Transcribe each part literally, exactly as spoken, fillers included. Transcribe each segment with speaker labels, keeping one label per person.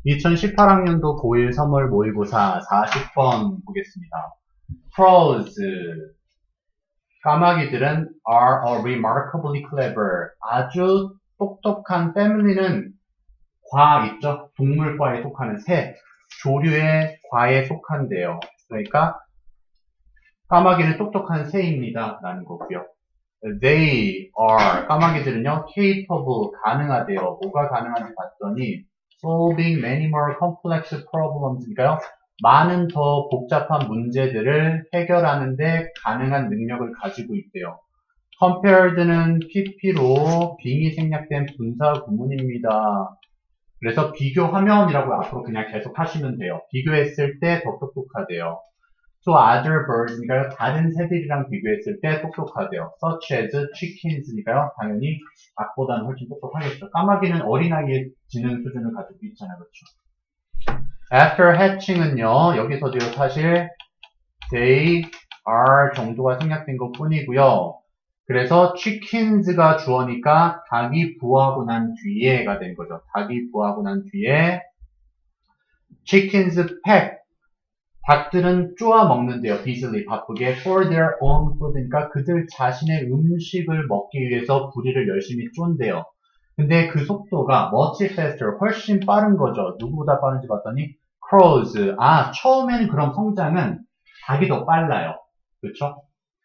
Speaker 1: 이천십팔 학년도 고일 삼월 모의고사 사십 번 보겠습니다. Crows. 까마귀들은 are a remarkably clever. 아주 똑똑한 패밀리는 과 있죠? 동물과에 속하는 새. 조류의 과에 속한대요. 그러니까 까마귀는 똑똑한 새입니다. 라는 거고요. They are. 까마귀들은요. capable. 가능하대요. 뭐가 가능한지 봤더니 solving many more complex problems니까요. 많은 더 복잡한 문제들을 해결하는데 가능한 능력을 가지고 있대요. compared는 pp로 빙이 생략된 분사 구문입니다. 그래서 비교하면이라고 앞으로 그냥 계속 하시면 돼요. 비교했을 때 더 똑똑하대요. to other birds니까요. 다른 새들이랑 비교했을 때 똑똑하대요. such as chickens니까요. 당연히 닭보다는 훨씬 똑똑하겠죠. 까마귀는 어린아이의 지능 수준을 가지고 있잖아요. 그렇죠? after hatching은요. 여기서도요. 사실 they are 정도가 생략된 것 뿐이고요. 그래서 chickens가 주어니까 닭이 부화하고 난 뒤에가 된 거죠. 닭이 부화하고 난 뒤에 chickens peck. 닭들은 쪼아 먹는데요. busily 바쁘게 for their own food니까 그들 자신의 음식을 먹기 위해서 부리를 열심히 쫀대요. 근데 그 속도가 much faster, 훨씬 빠른 거죠. 누구보다 빠른지 봤더니 crows. 아, 처음에는 그럼 성장은 닭이 더 빨라요. 그렇죠?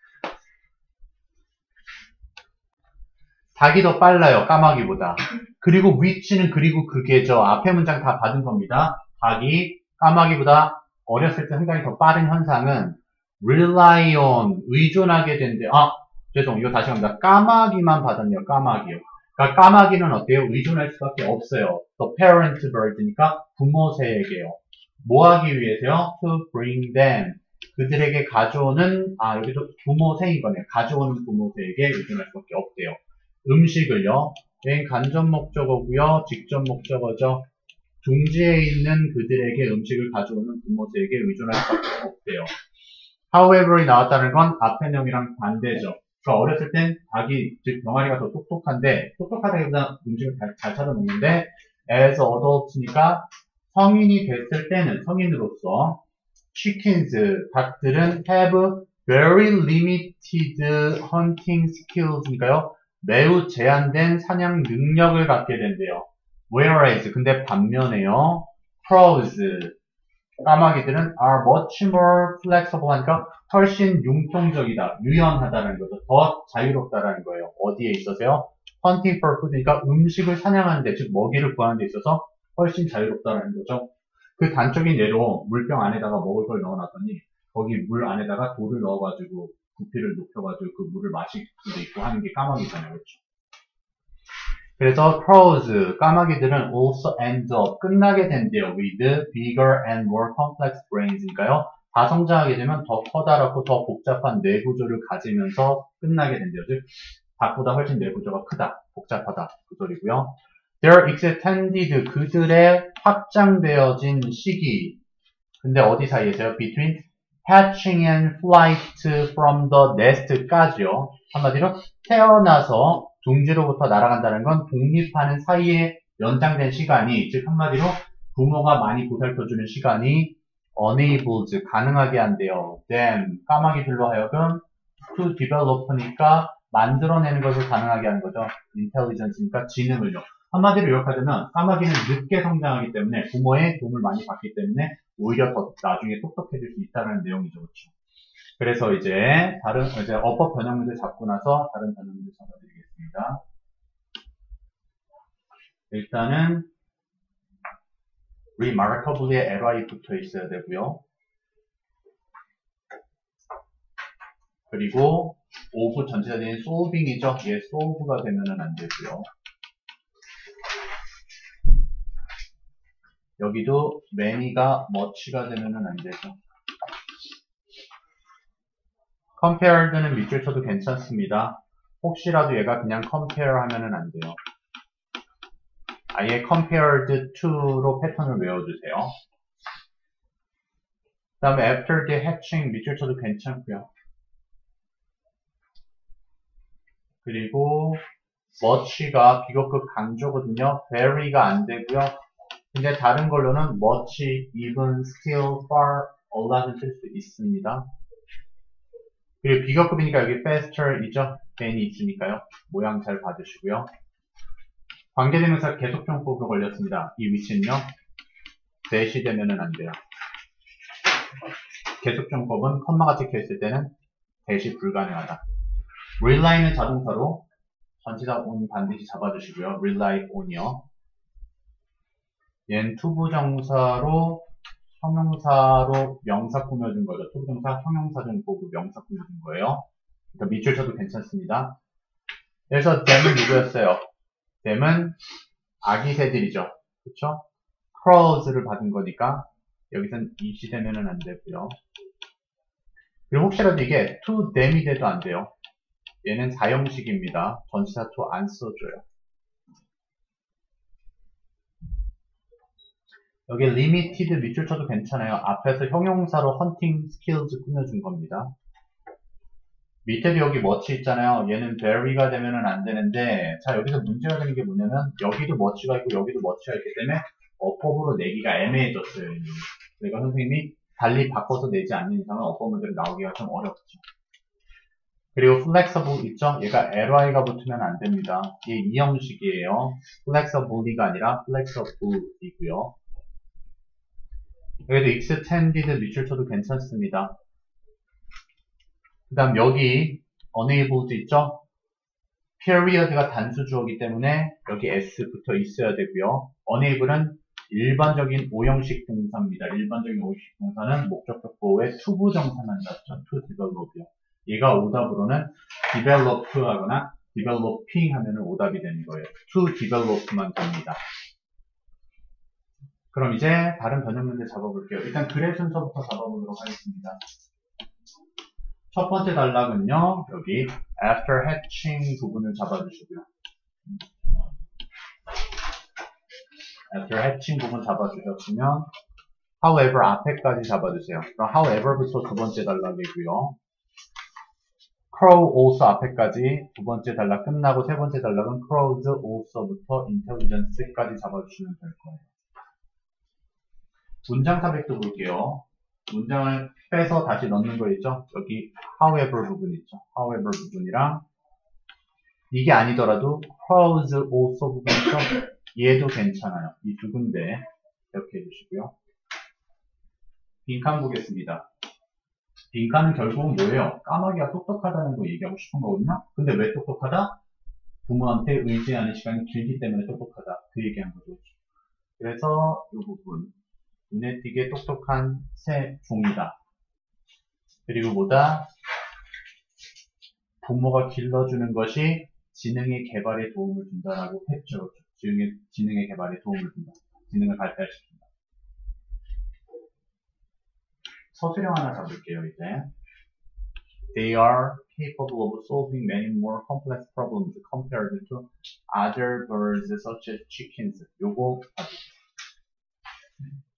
Speaker 1: 닭이 더 빨라요. 까마귀보다. 그리고 which는 그리고 그게죠. 앞에 문장 다 받은 겁니다. 닭이 까마귀보다 어렸을 때 상당히 더 빠른 현상은 rely on, 의존하게 된대. 아, 죄송, 이거 다시 합니다. 까마귀만 받았네요. 까마귀요. 그러니까 까마귀는 어때요? 의존할 수밖에 없어요. The parent bird니까 부모 새에게요. 뭐 하기 위해서요? To bring them. 그들에게 가져오는, 아, 여기도 부모 새인 거네요. 가져오는 부모 새에게 의존할 수밖에 없대요. 음식을요. 여긴 간접 목적어고요. 직접 목적어죠. 둥지에 있는 그들에게 음식을 가져오는 부모들에게 의존할 수밖에 없대요. however이 나왔다는 건 앞에 내용이랑 반대죠. 그러니까 어렸을 땐 닭이, 즉 병아리가 더 똑똑한데 똑똑하다기보다 음식을 잘, 잘 찾아 먹는데 as adults니까 성인이 됐을 때는 성인으로서 chickens, 닭들은 have very limited hunting skills니까요. 매우 제한된 사냥 능력을 갖게 된대요. Whereas, 근데 반면에요, crows, 까마귀들은 are much more flexible 하니까 훨씬 융통적이다, 유연하다는 거죠. 더 자유롭다라는 거예요. 어디에 있어서요? hunting for food니까 음식을 사냥하는데, 즉 먹이를 구하는 데 있어서 훨씬 자유롭다라는 거죠. 그 단적인 예로 물병 안에다가 먹을 걸 넣어놨더니 거기 물 안에다가 돌을 넣어가지고 부피를 높여가지고 그 물을 마실 수도 있고 하는 게 까마귀잖아요. 그렇죠? 그래서 crows, 까마귀들은 also end up, 끝나게 된대요. with bigger and more complex brains니까요. 다 성장하게 되면 더 커다랗고 더 복잡한 뇌 구조를 가지면서 끝나게 된대요. 즉, 닭보다 훨씬 뇌 구조가 크다, 복잡하다, 그 소리고요. Their extended, 그들의 확장되어진 시기. 근데 어디 사이에서요? Between hatching and flight from the nest까지요. 한마디로 태어나서 둥지로부터 날아간다는 건 독립하는 사이에 연장된 시간이, 즉 한마디로 부모가 많이 보살펴주는 시간이 enables, 가능하게 한대요. them, 까마귀들로 하여금 to develop니까 만들어내는 것을 가능하게 하는 거죠. intelligence니까 지능을요. 한마디로 요약하자면 까마귀는 늦게 성장하기 때문에 부모의 도움을 많이 받기 때문에 오히려 더 나중에 똑똑해질 수 있다는 내용이죠. 그렇죠? 그래서 이제 다른 이제 어법 변형문제 잡고 나서 다른 변형문제 잡아드리겠습니다. 일단은 remarkably에 ly 붙어 있어야 되고요. 그리고 of 전체가 된 solving이죠. 얘 solve가 되면은 안 되고요. 여기도 many가 much가 되면은 안 되죠. compared는 밑줄 쳐도 괜찮습니다. 혹시라도 얘가 그냥 compare 하면은 안 돼요. 아예 compared to로 패턴을 외워주세요. 그 다음에 after the hatching 밑줄 쳐도 괜찮고요. 그리고 much가 비교급 강조거든요. very가 안 되고요. 근데 다른 걸로는 much, even, still, far, a lot은 쓸 수 있습니다. 그리고 비교급이니까 여기 faster이죠. than이 있으니까요. 모양 잘 봐주시고요. 관계대명사 계속정법으로 걸렸습니다. 이 위치는요. that이 되면은 안 돼요. 계속정법은 컴마가 찍혀있을 때는 that이 불가능하다. rely는 자동사로 전치사 on 반드시 잡아주시고요. rely on이요. 얘는 투부정사로 형용사로 명사 꾸며준 거죠. 투부정사, 형용사 중 보고 명사 꾸며준 거예요. 그러니까 밑줄 쳐도 괜찮습니다. 그래서 them은 누구였어요? them은 아기 새들이죠. 그쵸? crows를 받은 거니까 여기선 입시 되면은 안 되고요. 그리고 혹시라도 이게 to them이 돼도 안 돼요. 얘는 사형식입니다. 전치사 to 안 써줘요. 여기 limited 밑줄 쳐도 괜찮아요. 앞에서 형용사로 hunting skills 꾸며준 겁니다. 밑에도 여기 much 있잖아요. 얘는 very가 되면은 안 되는데, 자, 여기서 문제가 되는 게 뭐냐면, 여기도 much가 있고, 여기도 much가 있기 때문에, 어법으로 내기가 애매해졌어요. 그러니까 선생님이 달리 바꿔서 내지 않는 이상은 어법 문제로 나오기가 좀 어렵죠. 그리고 flexible 있죠? 얘가 ly가 붙으면 안 됩니다. 얘 이 형식이에요. flexibly가 아니라 flexible이고요. 여기도 extended 밑줄 쳐도 괜찮습니다. 그 다음 여기 unable도 있죠? period가 단수 주어이기 때문에 여기 s 붙어 있어야 되고요. unable은 일반적인 오형식 동사입니다. 일반적인 오형식 동사는 목적격 보호에 투부정사만 잡죠. to develop이요. 얘가 오답으로는 develop 하거나 developing 하면 오답이 되는 거예요. to develop만 됩니다. 그럼 이제 다른 변형 문제 잡아볼게요. 일단 글의 순서부터 잡아보도록 하겠습니다. 첫 번째 단락은요, 여기 after hatching 부분을 잡아주시고요. after hatching 부분 잡아주셨으면 however 앞에까지 잡아주세요. 그럼 however부터 두 번째 단락이고요. crow also 앞에까지 두 번째 단락 끝나고 세 번째 단락은 crows also부터 intelligence까지 잡아주시면 될 거예요. 문장 사백도 볼게요. 문장을 빼서 다시 넣는 거 있죠? 여기 however 부분 있죠? however 부분이랑 이게 아니더라도 crows also 부분 있죠? 얘도 괜찮아요. 이 두 군데 이렇게 해주시고요. 빈칸 보겠습니다. 빈칸은 결국은 뭐예요? 까마귀가 똑똑하다는 거 얘기하고 싶은 거거든요? 근데 왜 똑똑하다? 부모한테 의지하는 시간이 길기 때문에 똑똑하다. 그 얘기한 거죠. 그래서 이 부분 눈에 띄게 똑똑한 새 종이다. 그리고 뭐다? 부모가 길러주는 것이 지능의 개발에 도움을 준다라고 했죠. 지능의, 지능의 개발에 도움을 준다. 지능을 발달시킨다. 서술형 하나 잡을게요, 이제. They are capable of solving many more complex problems compared to other birds such as chickens. 요거 봐주세요.